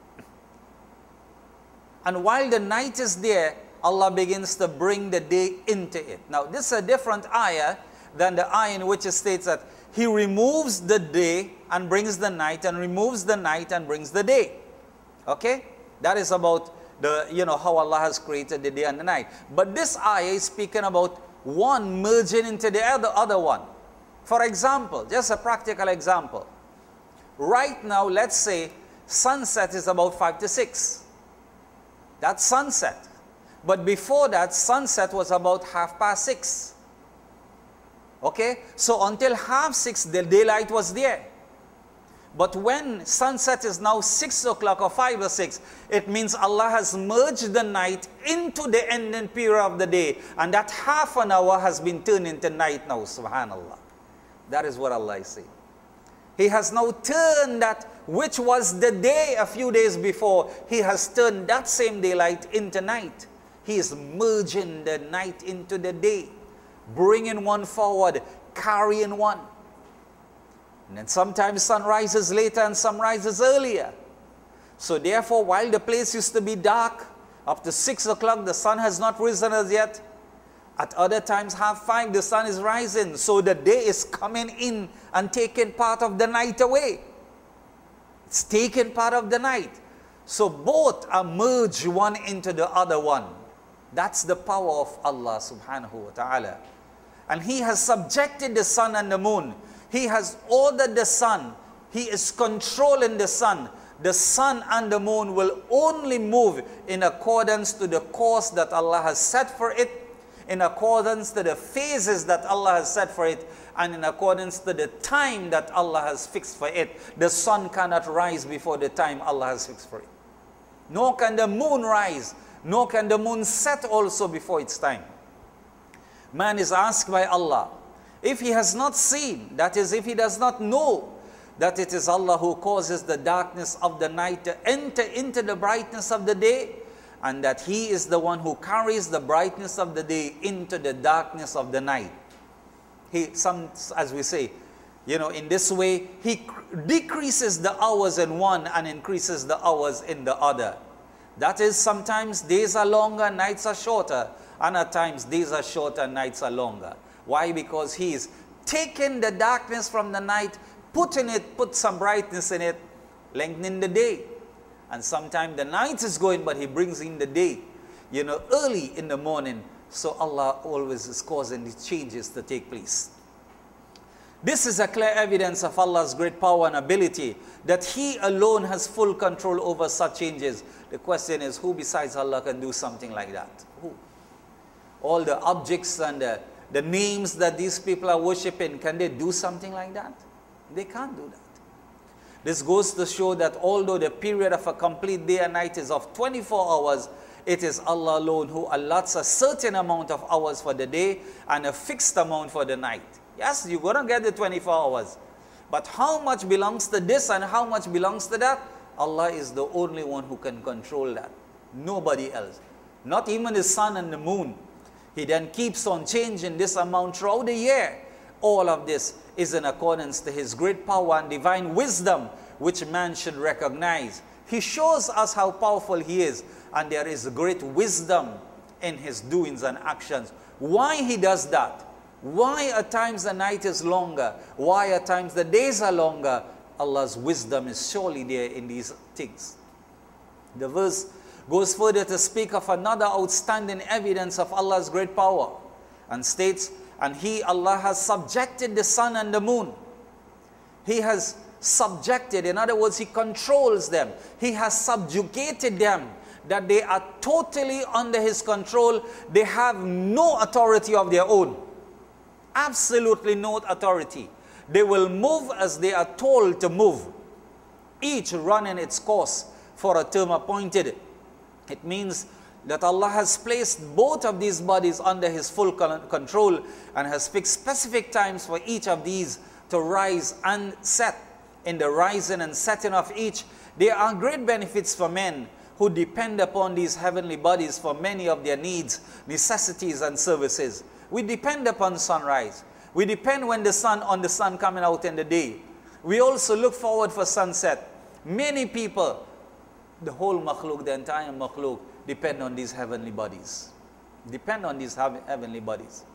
And while the night is there, Allah begins to bring the day into it. Now, this is a different ayah than the ayah in which it states that He removes the day and brings the night, and removes the night and brings the day. Okay? That is about the, you know, how Allah has created the day and the night. But this ayah is speaking about one merging into the other, other one. For example, just a practical example. Right now, let's say sunset is about five to six. That's sunset. But before that, sunset was about half past six. Okay? So until half six, the daylight was there. But when sunset is now six o'clock or five or six, it means Allah has merged the night into the ending period of the day. And that half an hour has been turned into night now, subhanallah. That is what Allah is saying. He has now turned that which was the day a few days before, He has turned that same daylight into night. He is merging the night into the day, bringing one forward, carrying one. And then sometimes sun rises later and sun rises earlier. So therefore, while the place used to be dark, up to six o'clock, the sun has not risen as yet. At other times, half five, the sun is rising. So the day is coming in and taking part of the night away. It's taking part of the night. So both are merged one into the other one. That's the power of Allah subhanahu wa ta'ala. And He has subjected the sun and the moon. He has ordered the sun. He is controlling the sun. The sun and the moon will only move in accordance to the course that Allah has set for it, in accordance to the phases that Allah has set for it, and in accordance to the time that Allah has fixed for it. The sun cannot rise before the time Allah has fixed for it. Nor can the moon rise, nor can the moon set also before its time. Man is asked by Allah, if he has not seen, that is, if he does not know that it is Allah who causes the darkness of the night to enter into the brightness of the day, and that He is the one who carries the brightness of the day into the darkness of the night. He, some, as we say, you know, in this way, He decreases the hours in one and increases the hours in the other. That is, sometimes days are longer, nights are shorter, and at times days are shorter, nights are longer. Why? Because He is taking the darkness from the night, putting it, put some brightness in it, lengthening the day. And sometimes the night is going, but He brings in the day, you know, early in the morning. So Allah always is causing these changes to take place. This is a clear evidence of Allah's great power and ability, that He alone has full control over such changes. The question is, who besides Allah can do something like that? Who? All the objects and the, the names that these people are worshipping, can they do something like that? They can't do that. This goes to show that although the period of a complete day and night is of twenty-four hours, it is Allah alone who allots a certain amount of hours for the day and a fixed amount for the night. Yes, you're going to get the twenty-four hours. But how much belongs to this and how much belongs to that? Allah is the only one who can control that. Nobody else. Not even the sun and the moon. He then keeps on changing this amount throughout the year. All of this is in accordance to His great power and divine wisdom, which man should recognize. He shows us how powerful He is, and there is great wisdom in His doings and actions. Why He does that? Why at times the night is longer? Why at times the days are longer? Allah's wisdom is surely there in these things. The verse goes further to speak of another outstanding evidence of Allah's great power, and states, and He, Allah, has subjected the sun and the moon. He has subjected, in other words, He controls them. He has subjugated them, that they are totally under His control. They have no authority of their own. Absolutely no authority. They will move as they are told to move, each running its course for a term appointed. It means that Allah has placed both of these bodies under His full control and has fixed specific times for each of these to rise and set. In the rising and setting of each, there are great benefits for men who depend upon these heavenly bodies for many of their needs, necessities, and services. We depend upon sunrise. We depend when the sun on the sun coming out in the day. We also look forward for sunset. Many people, the whole makhluk, the entire makhluk, depend on these heavenly bodies. Depend on these heavenly bodies.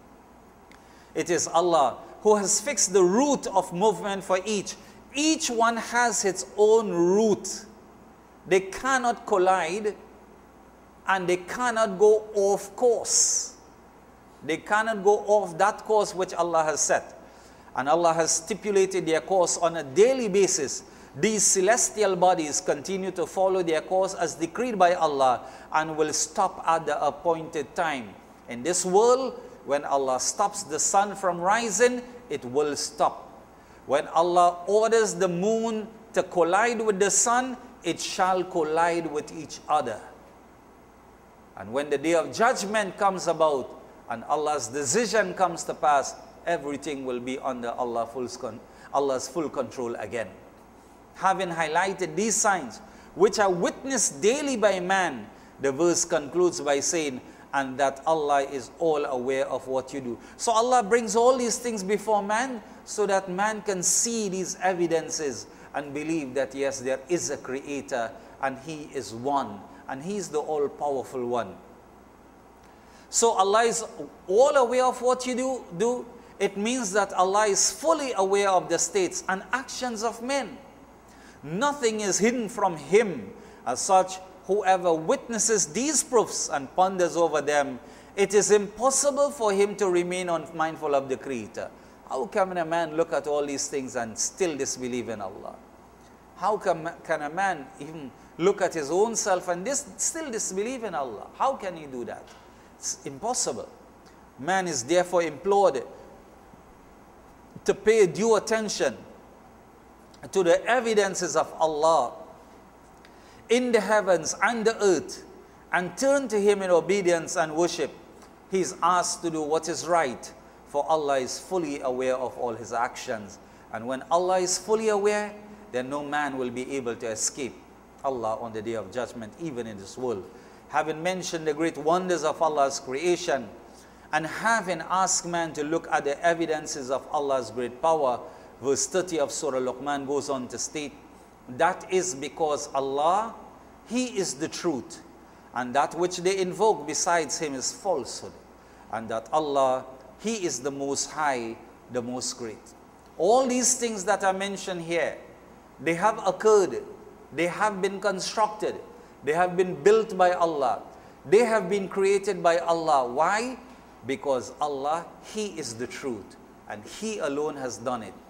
It is Allah who has fixed the route of movement for each. Each one has its own route. They cannot collide and they cannot go off course. They cannot go off that course which Allah has set. And Allah has stipulated their course on a daily basis. These celestial bodies continue to follow their course as decreed by Allah and will stop at the appointed time. In this world, when Allah stops the sun from rising, it will stop. When Allah orders the moon to collide with the sun, it shall collide with each other. And when the day of judgment comes about and Allah's decision comes to pass, everything will be under Allah full, Allah's full control again. Having highlighted these signs, which are witnessed daily by man, the verse concludes by saying, and that Allah is all aware of what you do. So Allah brings all these things before man so that man can see these evidences and believe that yes, there is a creator and He is one and He is the all-powerful one. So Allah is all aware of what you do, do. It means that Allah is fully aware of the states and actions of men. Nothing is hidden from Him. As such, whoever witnesses these proofs and ponders over them, it is impossible for him to remain unmindful of the Creator. How can a man look at all these things and still disbelieve in Allah? How can, can a man even look at his own self and dis, still disbelieve in Allah? How can he do that? It's impossible. Man is therefore implored to pay due attention to the evidences of Allah in the heavens and the earth and turn to Him in obedience and worship, he is asked to do what is right, for Allah is fully aware of all his actions. And when Allah is fully aware, then no man will be able to escape Allah on the day of judgment, even in this world. Having mentioned the great wonders of Allah's creation, and having asked man to look at the evidences of Allah's great power, verse thirty of Surah Luqman goes on to state, that is because Allah, He is the truth, and that which they invoke besides Him is falsehood, and that Allah, He is the Most High, the Most Great. All these things that are mentioned here, they have occurred, they have been constructed, they have been built by Allah, they have been created by Allah. Why? Because Allah, He is the truth, and He alone has done it.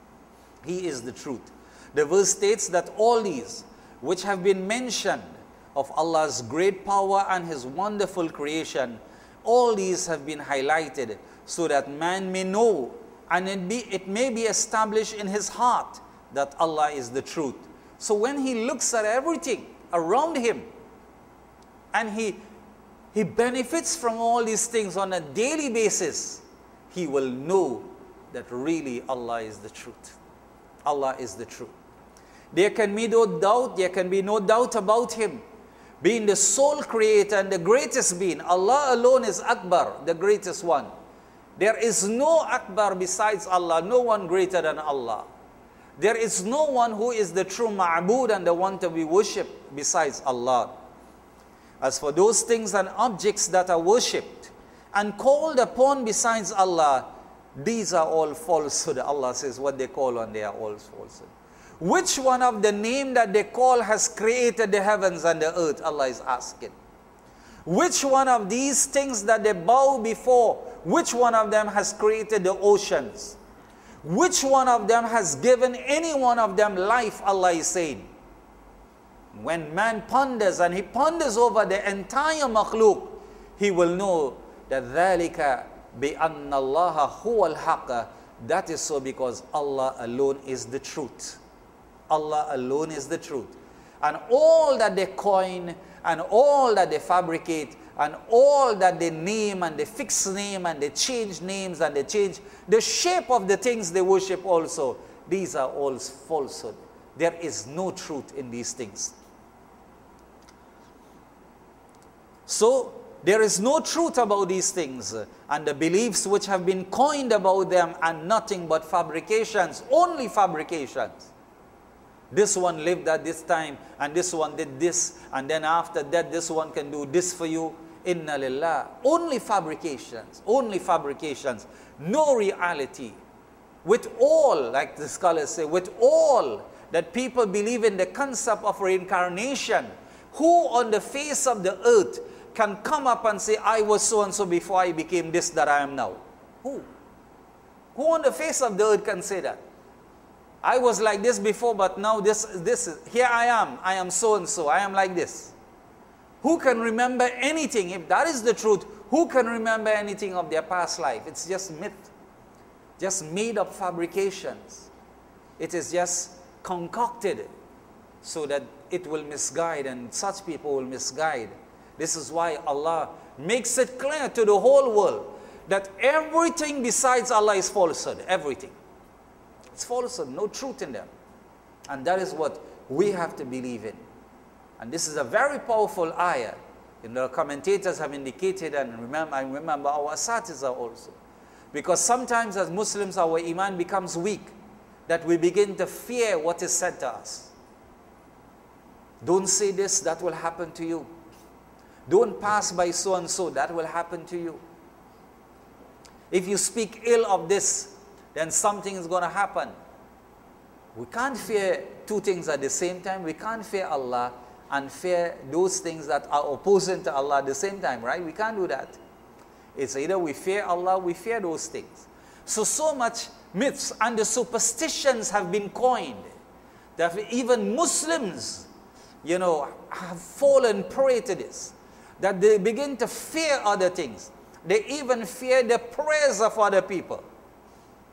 He is the truth. The verse states that all these which have been mentioned of Allah's great power and His wonderful creation, all these have been highlighted so that man may know, and it, be, it may be established in his heart that Allah is the truth. So when he looks at everything around him, and he, he benefits from all these things on a daily basis, he will know that really Allah is the truth. Allah is the truth. There can be no doubt, there can be no doubt about Him being the sole creator and the greatest being. Allah alone is Akbar, the greatest one. There is no Akbar besides Allah, no one greater than Allah. There is no one who is the true Ma'bud and the one to be worshipped besides Allah. As for those things and objects that are worshipped and called upon besides Allah, these are all falsehood. Allah says what they call on, they are all falsehood. Which one of the name that they call has created the heavens and the earth? Allah is asking. Which one of these things that they bow before, which one of them has created the oceans? Which one of them has given any one of them life? Allah is saying. When man ponders and he ponders over the entire makhluk, he will know that ذَلِكَ بِأَنَّ اللَّهَ هُوَ الْحَقَّ. That is so because Allah alone is the truth. Allah alone is the truth. And all that they coin, and all that they fabricate, and all that they name, and they fix name, and they change names, and they change the shape of the things they worship also, these are all falsehood. There is no truth in these things. So, there is no truth about these things, and the beliefs which have been coined about them are nothing but fabrications, only fabrications. This one lived at this time, and this one did this, and then after that this one can do this for you. Inna lillah. Only fabrications, only fabrications, no reality. With all, like the scholars say, with all that people believe in the concept of reincarnation, who on the face of the earth can come up and say, I was so and so before I became this that I am now? Who? Who on the face of the earth can say that? I was like this before, but now this, this is, here I am, I am so and so, I am like this. Who can remember anything? If that is the truth, who can remember anything of their past life? It's just myth, just made up fabrications. It is just concocted so that it will misguide, and such people will misguide. This is why Allah makes it clear to the whole world that everything besides Allah is falsehood, everything. It's falsehood, no truth in them. And that is what we have to believe in. And this is a very powerful ayah. You know, commentators have indicated, and remember, I remember our asatiza also. Because sometimes as Muslims, our iman becomes weak, that we begin to fear what is said to us. Don't say this, that will happen to you. Don't pass by so and so, that will happen to you. If you speak ill of this, then something is going to happen. We can't fear two things at the same time. We can't fear Allah and fear those things that are opposing to Allah at the same time, right? We can't do that. It's either we fear Allah, we fear those things. So, so much myths and the superstitions have been coined that even Muslims, you know, have fallen prey to this. That they begin to fear other things. They even fear the prayers of other people.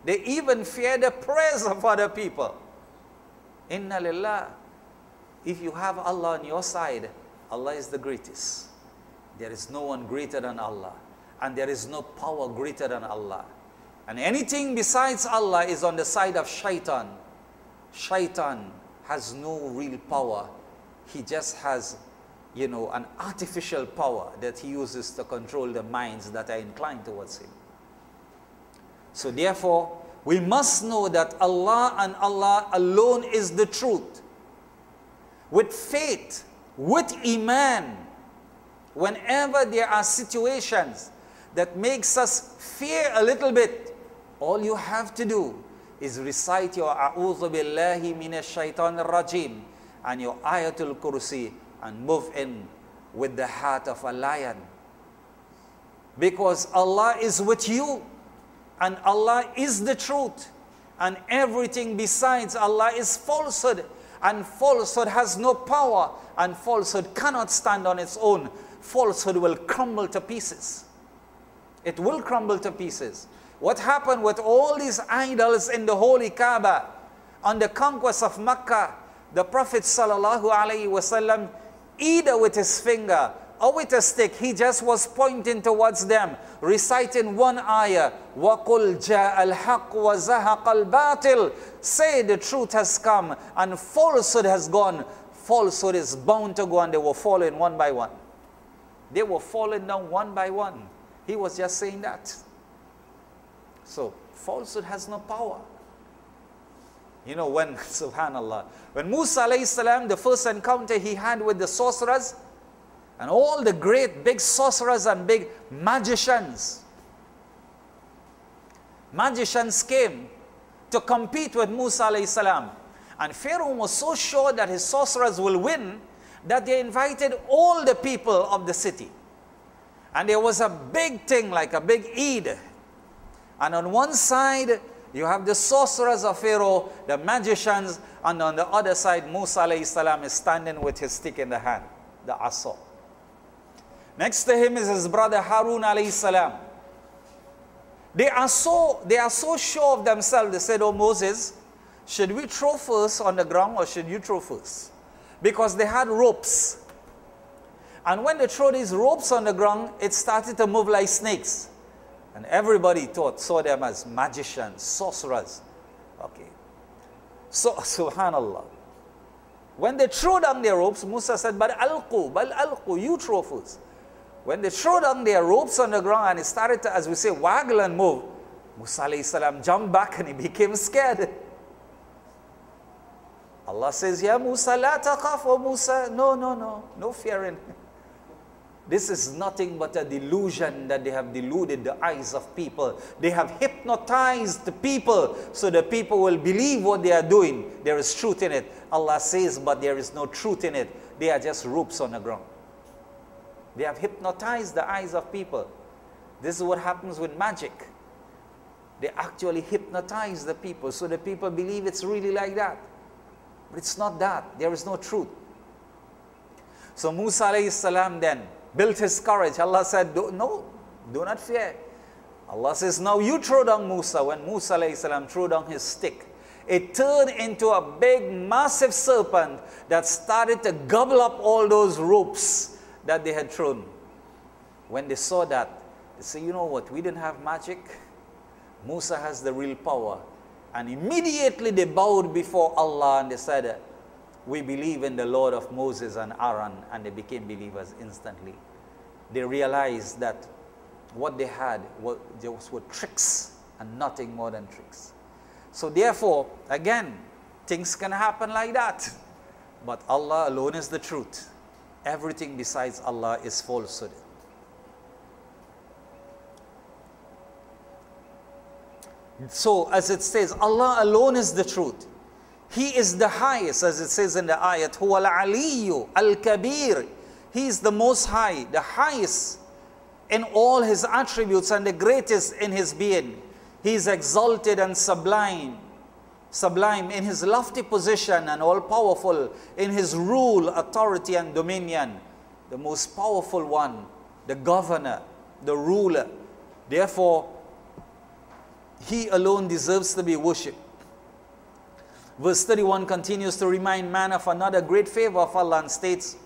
They even fear the praise of other people. Inna lillah. If you have Allah on your side, Allah is the greatest. There is no one greater than Allah. And there is no power greater than Allah. And anything besides Allah is on the side of shaitan. Shaitan has no real power. He just has, you know, an artificial power that he uses to control the minds that are inclined towards him. So therefore, we must know that Allah and Allah alone is the truth. With faith, with iman, whenever there are situations that makes us fear a little bit, all you have to do is recite your A'udhu Billahi Minash Shaitanir Rajim and your Ayatul Kursi and move in with the heart of a lion. Because Allah is with you and Allah is the truth, and everything besides Allah is falsehood, and falsehood has no power, and falsehood cannot stand on its own. Falsehood will crumble to pieces. It will crumble to pieces. What happened with all these idols in the holy Kaaba on the conquest of Mecca? The Prophet sallallahu alaihi wasallam, either with his finger or with a stick, he just was pointing towards them, reciting one ayah, وَقُلْ جَاءَ الْحَقُّ وَزَهَقَ الْبَاطِلِ. Say the truth has come and falsehood has gone. Falsehood is bound to go, and they were falling one by one. They were falling down one by one. He was just saying that. So, falsehood has no power. You know, when, subhanallah, when Musa alayhi salam, the first encounter he had with the sorcerers, and all the great big sorcerers and big magicians, magicians came to compete with Musa alayhi salam. And Pharaoh was so sure that his sorcerers will win, that they invited all the people of the city. And there was a big thing, like a big Eid. And on one side, you have the sorcerers of Pharaoh, the magicians, and on the other side, Musa alayhi salam is standing with his stick in the hand, the asa. Next to him is his brother Harun alayhi salam. They are so, they are so sure of themselves. They said, "Oh Moses, should we throw first on the ground or should you throw first?" Because they had ropes. And when they threw these ropes on the ground, it started to move like snakes. And everybody thought, saw them as magicians, sorcerers. Okay. So, subhanallah. When they threw down their ropes, Musa said, "But alqu, bal alqu, you throw first." When they threw down their ropes on the ground and it started to, as we say, waggle and move, Musa alayhi salam jumped back and he became scared. Allah says, "Ya Musa, la taqaf, O Musa." No, no, no, no fearing. This is nothing but a delusion that they have deluded the eyes of people. They have hypnotized the people so the people will believe what they are doing. There is truth in it. Allah says, but there is no truth in it. They are just ropes on the ground. They have hypnotized the eyes of people. This is what happens with magic. They actually hypnotize the people so the people believe it's really like that. But it's not that. There is no truth. So Musa alayhi salam then built his courage. Allah said, do, no, do not fear. Allah says, now you throw down Musa. When Musa alayhi salam threw down his stick, it turned into a big, massive serpent that started to gobble up all those ropes that they had thrown. When they saw that, they said, you know what, we didn't have magic. Musa has the real power. And immediately they bowed before Allah and they said, we believe in the Lord of Moses and Aaron, and they became believers instantly. They realized that what they had were, those were tricks and nothing more than tricks. So therefore, again, things can happen like that. But Allah alone is the truth. Everything besides Allah is falsehood. So as it says, Allah alone is the truth. He is the highest, as it says in the ayat, Huwa al-Aliyyu al-Kabir. He is the most high, the highest in all his attributes and the greatest in his being. He is exalted and sublime, sublime in his lofty position and all-powerful in his rule, authority and dominion. The most powerful one, the governor, the ruler. Therefore, He alone deserves to be worshipped. Verse thirty-one continues to remind man of another great favor of Allah and states,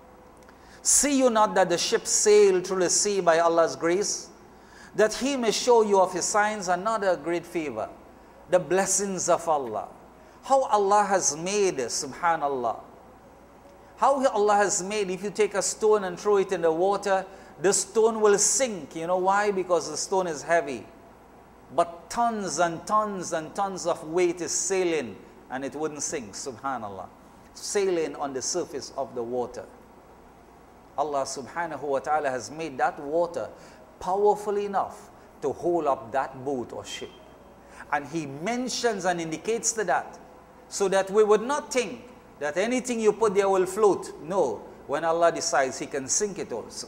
see you not that the ship sailed through the sea by Allah's grace, that He may show you of His signs? Another great favor, the blessings of Allah. How Allah has made, subhanallah, how Allah has made, if you take a stone and throw it in the water, the stone will sink. You know why? Because the stone is heavy. But tons and tons and tons of weight is sailing and it wouldn't sink, subhanallah. Sailing on the surface of the water. Allah subhanahu wa ta'ala has made that water powerful enough to hold up that boat or ship. And He mentions and indicates to that, so that we would not think that anything you put there will float. No, when Allah decides, He can sink it also,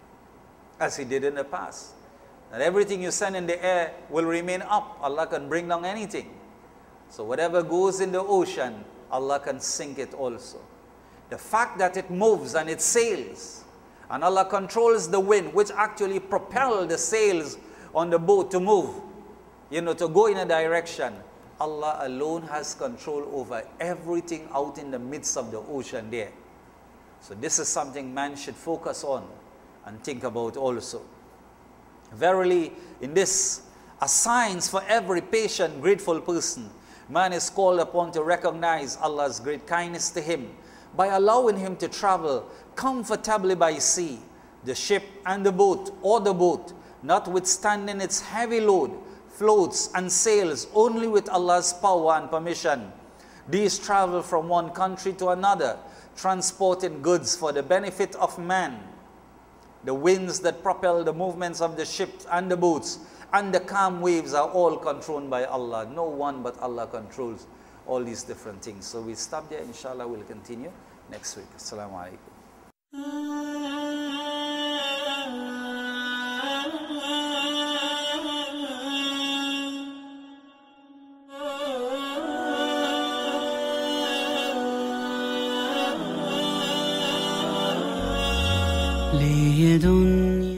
as He did in the past. That everything you send in the air will remain up. Allah can bring down anything. So whatever goes in the ocean, Allah can sink it also. The fact that it moves and it sails, and Allah controls the wind, which actually propels the sails on the boat to move, you know, to go in a direction. Allah alone has control over everything out in the midst of the ocean there. So this is something man should focus on and think about also. Verily, in this, a signs for every patient, grateful person, man is called upon to recognize Allah's great kindness to him by allowing him to travel comfortably by sea, the ship and the boat, or the boat, notwithstanding its heavy load, floats and sails only with Allah's power and permission. These travel from one country to another, transporting goods for the benefit of man. The winds that propel the movements of the ships and the boats and the calm waves are all controlled by Allah. No one but Allah controls all these different things. So we stop there. Inshallah, we'll continue next week. Assalamu alaikum. لي يد